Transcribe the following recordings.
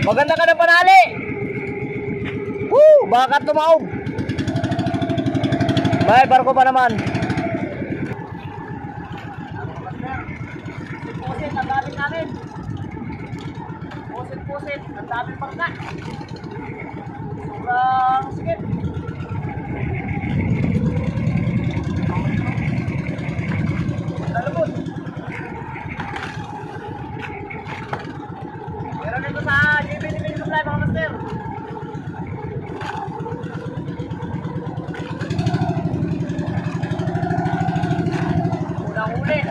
Maganda ka ng panali. Woo! Baka tumaob. May barko pa naman. Pusit ang gamit namin. Pusit ang daming bangka. Sobrang sikip. Talubot. Meron dito sa JBTV Supply mga master. Unang huli.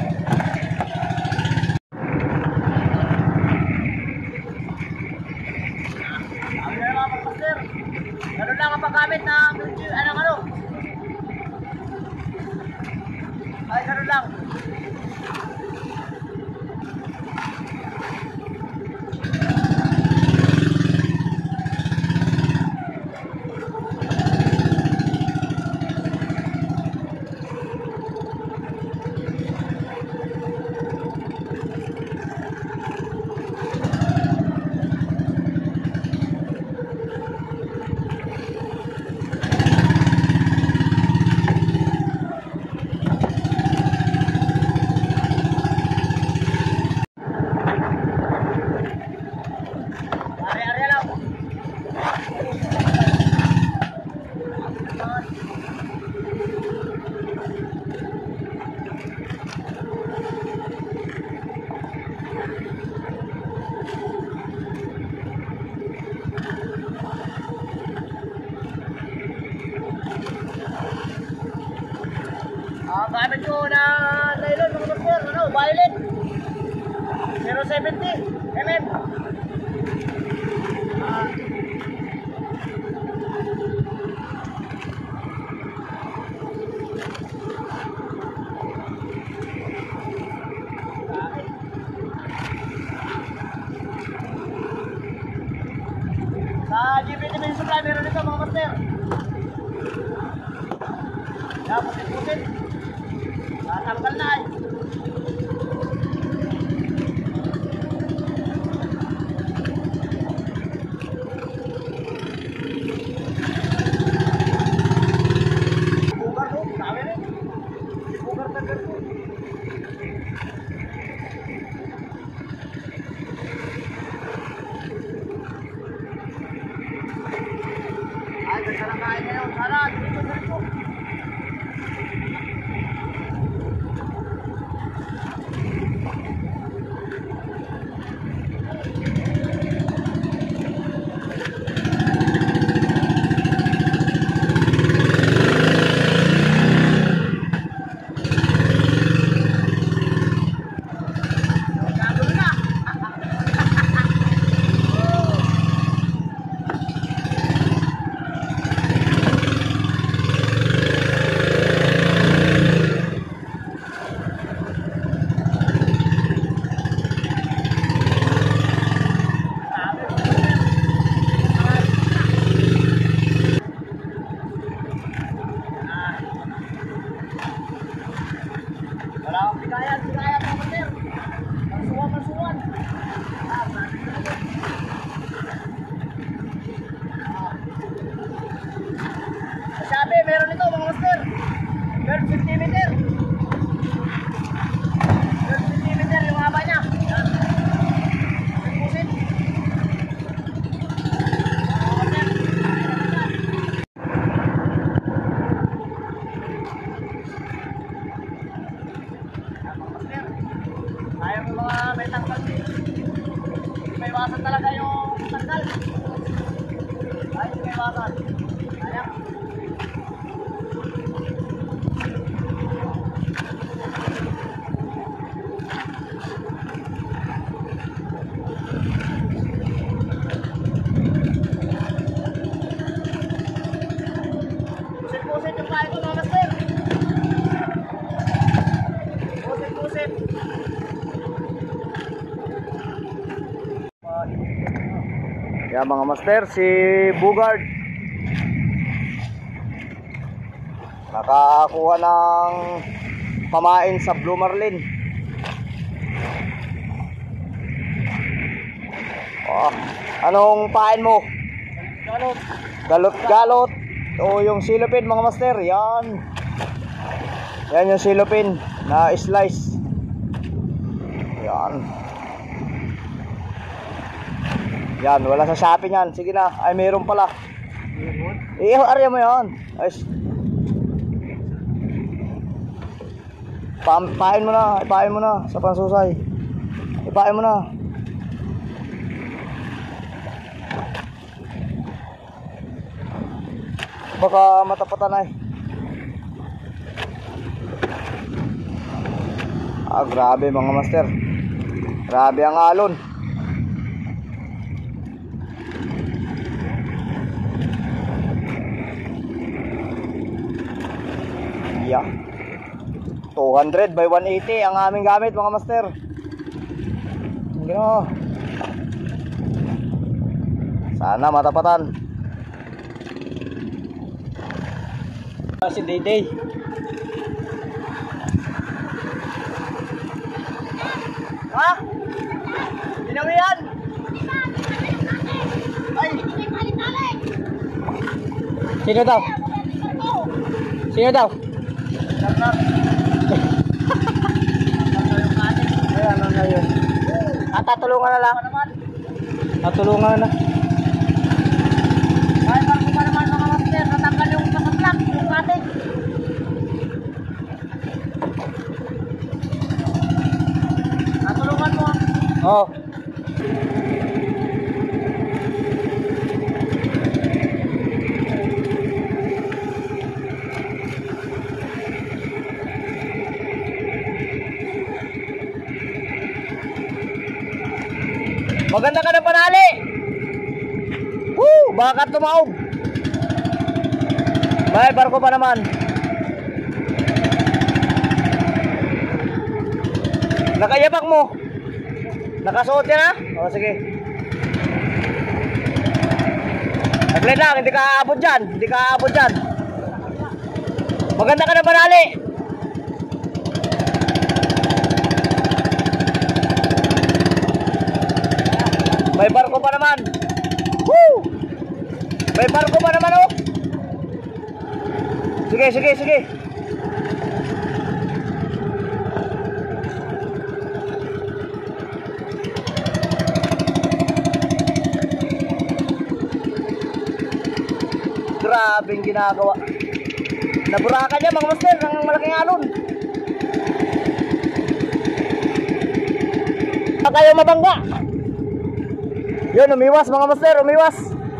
Ganun lang ang paggamit ng ano. Ay, ganun lang. Gamit ko na nylon mga master, violet 070 mm. Sa JBTV Supply meron dito mga master. Pusit. Tanggal na ay. Bugar no, sabi rin. Bugar tagal ko. Ay, ganda na kain ngayon. Sana, dito. Bigayan mga master. Masuwan. Sabi, meron ito mga master. 12 cm. 12 cm yung haba niya. Pusit. Ayaw mo mga may tangkal. May iwasan talaga yung tangkal. Ay, may iwasan. Ayaw. Pusit yung kain ko mga master. Pusit. Yan mga master, si Bugard nakakuha ng pamain sa Blue Marlin. Oh. Anong pain mo? Galot. Galot-galot. O yung silopin mga master. Yan. Yan yung silopin na slice. Yan. Yan, wala sa Shopee yan. Sige na. Ay, mayroon pala. Arya mo yan. Ayos. Pain mo na. Ipain mo na sa pansusay. Ipain mo na. Baka matapatan ay. Grabe mga master. Grabe ang alon. Yeah. 200 by 180 ang aming gamit mga master. Gino. Sana matapatan. Si Dayday. Ha? Pinawian? Ay! Sino daw? Sino daw? Ayan na yun. Tatulungan na lang. Tatulungan na. Ay, bago pa naman mga master, natanggal yung kasaplak, yung katig. Natulungan mo. Oo. Maganda ka na panali. Bakit tumaog? May barko pa naman. Nakayabak mo. Nakasuot ka na? O sige. Saglit lang, hindi ka aabot dyan. Hindi ka aabot dyan. Maganda ka na panali. May barko pa naman. Woo! May barko pa naman, oh. Sige, sige, sige. Grabing ginagawa. Naburakan niya mga master ng malaking alon. Kayo mabangga. Yun, umiwas mga master, umiwas.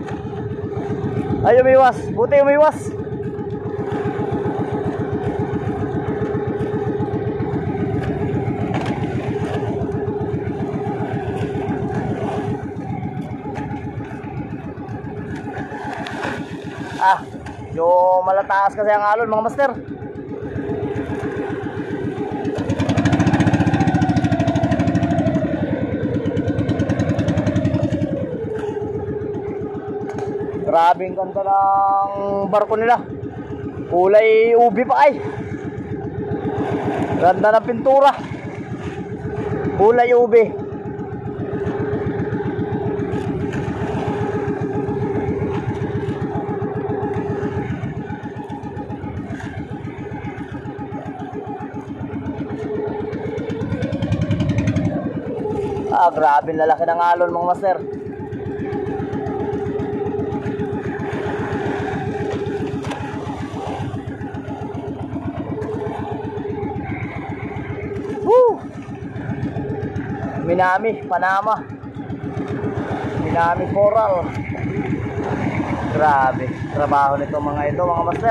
Ay, umiwas, buti umiwas. Yung malataas kasi ang alon mga master. Grabing ganda ng barko nila. Kulay ubi pa ay. Ganda ng pintura. Kulay ubi. Grabe lalaki ng alon mga master. Minami, Panama. Minami Coral. Grabe, trabaho nito mga ito mga master.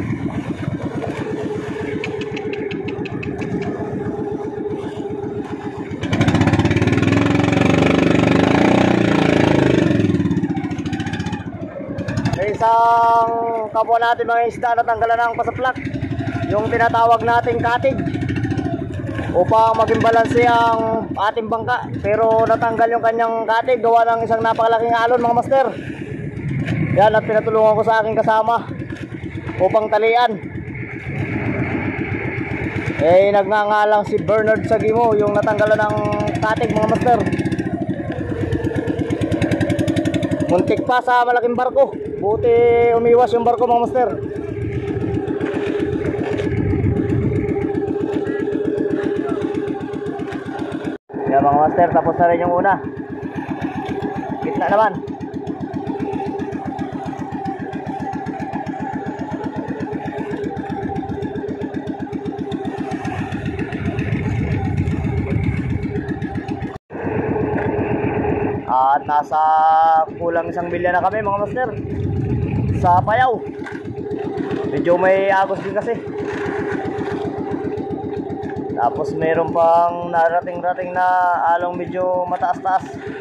May isang kapwa natin mga isda na tanggalan ng pasaplak, yung tinatawag nating katig, upang maging balanse ang ating bangka. Pero natanggal yung kanyang katig gawa ng isang napakalaking alon mga master. Yan, at pinatulungan ko sa aking kasama upang talian. Nagngangalang si Bernard Sagimo yung natanggalan ng katig mga master. Muntik pa sa malaking barko. Buti umiwas yung barko mga master. Yan mga master, tapos na rin yung una. Gitna naman. At nasa kulang 1 milya na kami mga master sa Payaw. Medyo may agos din kasi. Tapos meron pang narating-rating na along medyo mataas-taas.